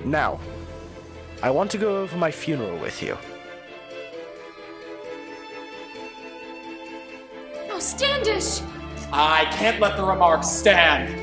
Now, I want to go over my funeral with you. No, Standish! I can't let the remarks stand.